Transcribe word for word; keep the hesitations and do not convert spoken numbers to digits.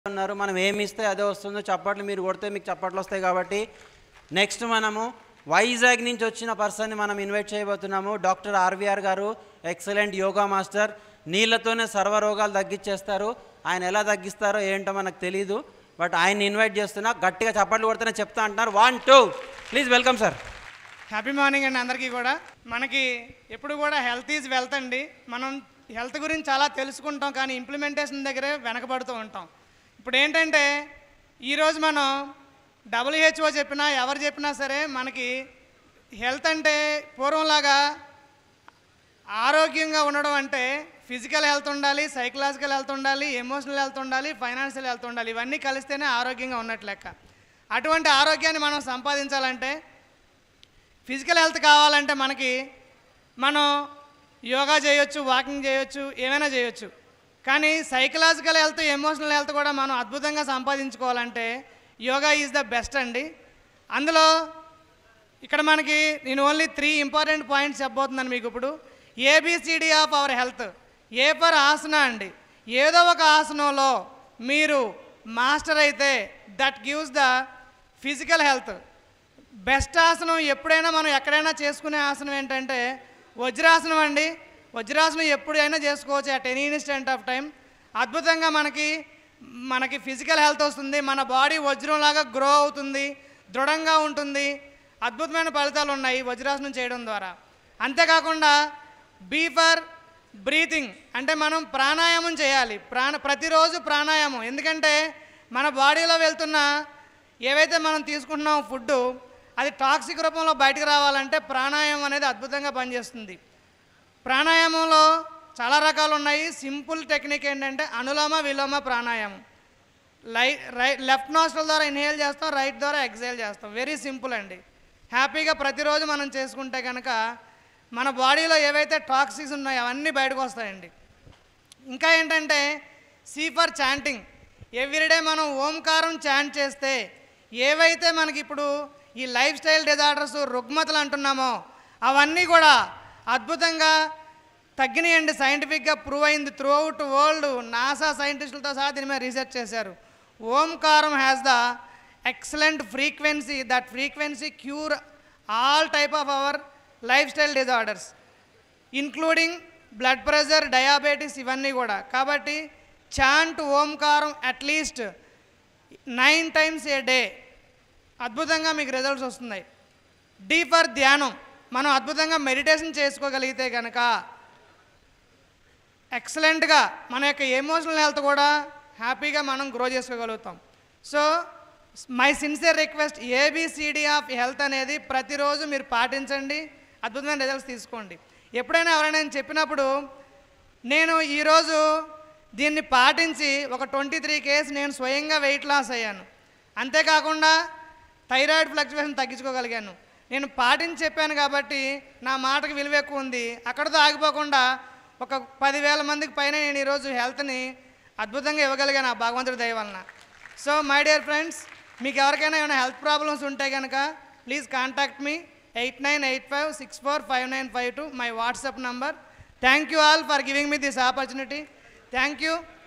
ఉన్నారు. మనం ఏమి ఇస్తే అదే వస్తుందో. చప్పట్లు మీరు కొడితే మీకు చప్పట్లు వస్తాయి. కాబట్టి నెక్స్ట్ మనము వైజాగ్ నుంచి వచ్చిన పర్సన్ని మనం ఇన్వైట్ చేయబోతున్నాము. డాక్టర్ ఆర్వీఆర్ గారు, ఎక్సలెంట్ యోగా మాస్టర్. నీళ్ళతోనే సర్వరోగాలు తగ్గించేస్తారు. ఆయన ఎలా తగ్గిస్తారో ఏంటో మనకు తెలీదు. బట్ ఆయన్ని ఇన్వైట్ చేస్తున్నా. గట్టిగా చప్పట్లు కొడితేనే చెప్తా అంటున్నారు. One two please welcome sir. Happy morning అండి అందరికీ కూడా. మనకి ఎప్పుడు కూడా హెల్త్ ఈజ్ వెల్త్ అండి. మనం హెల్త్ గురించి చాలా తెలుసుకుంటాం, కానీ ఇంప్లిమెంటేషన్ దగ్గరే వెనకబడుతూ ఉంటాం. ఇప్పుడు ఏంటంటే ఈరోజు మనం డబ్ల్యూహెచ్ఓ చెప్పినా ఎవరు చెప్పినా సరే మనకి హెల్త్ అంటే పూర్వంలాగా ఆరోగ్యంగా ఉండడం అంటే ఫిజికల్ హెల్త్ ఉండాలి, సైకలాజికల్ హెల్త్ ఉండాలి, ఎమోషనల్ హెల్త్ ఉండాలి, ఫైనాన్షియల్ హెల్త్ ఉండాలి. ఇవన్నీ కలిస్తేనే ఆరోగ్యంగా ఉన్నట్లు లెక్క. అటువంటి ఆరోగ్యాన్ని మనం సంపాదించాలంటే, ఫిజికల్ హెల్త్ కావాలంటే మనకి మనం యోగా చేయొచ్చు, వాకింగ్ చేయొచ్చు, ఏమైనా చేయొచ్చు. కానీ సైకలాజికల్ హెల్త్, ఎమోషనల్ హెల్త్ కూడా మనం అద్భుతంగా సంపాదించుకోవాలంటే యోగా ఈజ్ ద బెస్ట్ అండి. అందులో ఇక్కడ మనకి నేను ఓన్లీ త్రీ ఇంపార్టెంట్ పాయింట్స్ చెప్పబోతున్నాను మీకు ఇప్పుడు. A B C D of our health. A for asana అండి. ఏదో ఒక ఆసనంలో మీరు మాస్టర్ అయితే that gives the physical health. Best ఆసనం ఎప్పుడైనా మనం ఎక్కడైనా చేసుకునే ఆసనం ఏంటంటే వజ్రాసనం అండి. వజ్రాసనం ఎప్పుడైనా చేసుకోవచ్చు at any instant of time. అద్భుతంగా మనకి మనకి ఫిజికల్ హెల్త్ వస్తుంది. మన బాడీ వజ్రంలాగా గ్రో అవుతుంది, దృఢంగా ఉంటుంది. అద్భుతమైన ఫలితాలు ఉన్నాయి వజ్రాసనం చేయడం ద్వారా. అంతేకాకుండా బీ ఫర్ బ్రీతింగ్ అంటే మనం ప్రాణాయామం చేయాలి. ప్రాణ ప్రతిరోజు ప్రాణాయామం. ఎందుకంటే మన బాడీలో వెళ్తున్న ఏవైతే మనం తీసుకుంటున్నామో ఫుడ్ అది టాక్సిక్ రూపంలో బయటకు రావాలంటే ప్రాణాయామం అనేది అద్భుతంగా పనిచేస్తుంది. ప్రాణాయామంలో చాలా రకాలు ఉన్నాయి. సింపుల్ టెక్నిక్ ఏంటంటే అనులోమ విలోమ ప్రాణాయామం. లై రైట్ లెఫ్ట్ నోస్ట్రల్ ద్వారా ఇన్హేల్ చేస్తాం, రైట్ ద్వారా ఎక్సేల్ చేస్తాం. వెరీ సింపుల్ అండి. హ్యాపీగా ప్రతిరోజు మనం చేసుకుంటే కనుక మన బాడీలో ఏవైతే టాక్సిక్స్ ఉన్నాయో అవన్నీ బయటకు వస్తాయండి. ఇంకా ఏంటంటే సి ఫర్ చాంటింగ్. ఎవ్రీడే మనం ఓంకారం చాంట్ చేస్తే ఏవైతే మనకి ఇప్పుడు ఈ లైఫ్ స్టైల్ డిజార్డర్స్, రుగ్మతలు అంటున్నామో అవన్నీ కూడా అద్భుతంగా తగ్గినాయండి. సైంటిఫిక్గా ప్రూవ్ అయింది త్రూ అవుట్ వరల్డ్. నాసా సైంటిస్టులతో సహా దీని మీద రీసెర్చ్ చేశారు. ఓంకారం has the excellent frequency. That frequency cure all type of our life style disorders including blood pressure, diabetes ఇవన్నీ కూడా. కాబట్టి చాంట్ ఓంకారం at least nine times a day. అద్భుతంగా మీకు రిజల్ట్స్ వస్తున్నాయి. డి ఫర్ ధ్యానం. మనం అద్భుతంగా మెడిటేషన్ చేసుకోగలిగితే కనుక ఎక్సలెంట్గా మన యొక్క ఎమోషనల్ హెల్త్ కూడా హ్యాపీగా మనం గ్రో చేసుకోగలుగుతాం. So my sincere request, A B C D of health అనేది ప్రతిరోజు మీరు పాటించండి, అద్భుతమైన రిజల్ట్స్ తీసుకోండి. ఎప్పుడైనా ఎవరైనా నేను చెప్పినప్పుడు నేను ఈరోజు దీన్ని పాటించి ఒక ట్వంటీ త్రీ కేస్ నేను స్వయంగా వెయిట్ లాస్ అయ్యాను. అంతేకాకుండా థైరాయిడ్ ఫ్లక్చువేషన్ తగ్గించుకోగలిగాను. నేను పాటించి చెప్పాను కాబట్టి నా మాటకు విలువ ఎక్కువ ఉంది. అక్కడితో ఆగిపోకుండా ఒక పదివేల మందికి పైన నేను ఈరోజు హెల్త్ని అద్భుతంగా ఇవ్వగలిగాను ఆ భగవంతుడి దయ వలన. సో మై డియర్ ఫ్రెండ్స్, మీకు ఎవరికైనా ఏమైనా హెల్త్ ప్రాబ్లమ్స్ ఉంటే కనుక please contact me eight nine eight five six four five nine five two my WhatsApp number. Thank you all for giving me this opportunity. Thank you.